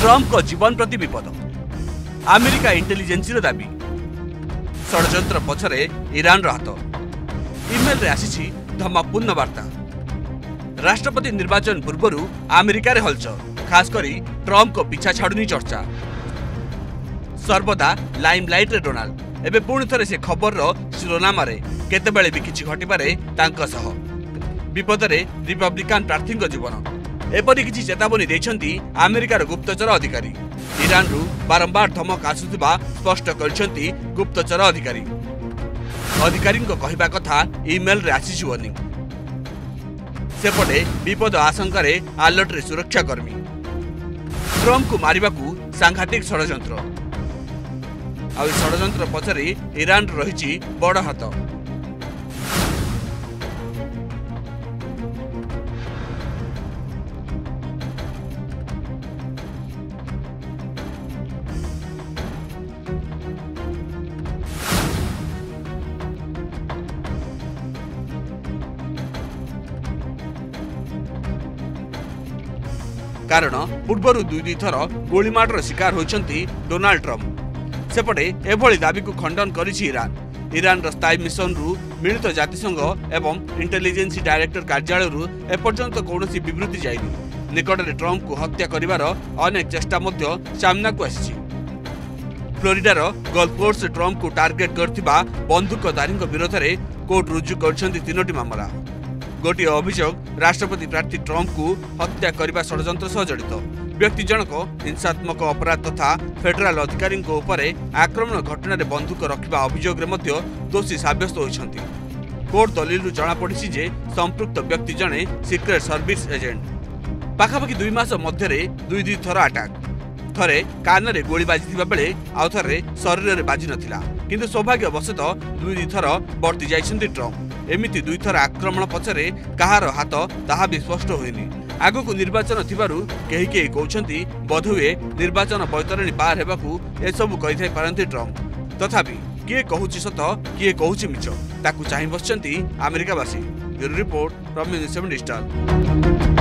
Trump को जीवन प्रति विपद अमेरिका इंटेलिजेंसी दाबी षड्यंत्र पछरे ईरान हाथ इमेल रे आसी धमकपूर्ण वार्ता राष्ट्रपति निर्वाचन पूर्व अमेरिका रे हलचल खासकर ट्रम्प को पिछा छाड़ुनी चर्चा सर्वदा लाइमलाइट रे डोनाल्ड एबे पुणी थरे से खबर शिरोनाम केतेबेले भी किछि घटिपारे तांको सह विपदरे रिपब्लिकान प्रार्थी जीवन एपरि किछि चेतावनी दैछन्ती अमेरिकार गुप्तचर अधिकारी ईरान रु बारंबार धमक आसुथिबा स्पष्ट करछन्ती गुप्तचर अधिकारी कहवा कथा ईमेल रे आसीछि वार्निंग सेपटे विपद आशंकार अलर्ट रे सुरक्षाकर्मी ट्रम्प को मारिबाकू सांघातिक षड्यंत्र आ षड्यंत्र पछरे ईरान रही बड़ हाथ कारण पूर्वर दुई थर गोलीमाडर शिकार होती डोनाल्ड ट्रम्प सेपटे एभली दाबी को खंडन करिछि ईरान स्थायी मिशन रु मिलित जातिसंघ एवं इंटेलिजेंस डायरेक्टर कार्यालय रु एपर्यंत कौनसी विवृत्ति जाइनि निकट में ट्रम्प को हत्या करिवार अनेक चेष्टा मध्य सामना को आसी फ्लोरिडार गल्फ कोर्स ट्रम्प को टार्गेट करथिबा बंदूकधारी विरोध में कोर्ट रुजु करछन्ती तीनोटी मामला गोटे अभियोग राष्ट्रपति प्रार्थी ट्रम्प को हत्या करने षड्यंत्र सह जड़ित व्यक्ति जनक हिंसात्मक अपराध तथा फेडराल अधिकारी आक्रमण घटना बंदूक रखा अभियोग दोषी साब्यस्त होती कोर्ट दलील जनापड़ी जे संपृक्त व्यक्ति जड़े सिक्रेट सर्विस एजेंट पाखापाखि 2 मास मध्य दुई थर अटैक थरे कान में गोली बाजी बेले आउ थे शरीर में बाजी नाला किंतु सौभाग्यवशतः दुई थर वर्ती जाइछन्ती ट्रम्प एमिति दुई थर आक्रमण पछरे कहार हाथ ताहा भी स्पष्ट होइनी आगकू निर्वाचन थिबारु केही केही कहउछन्ती बधुए निर्वाचन बैतरणी पार हेबाकू एसबु कहिथाइ पारंती ट्रम्प तथापि किए कहूछि सत किए कहूछि मिछ ताकू चाहि बसछन्ती अमेरिकावासी bureau report from news 7 digital.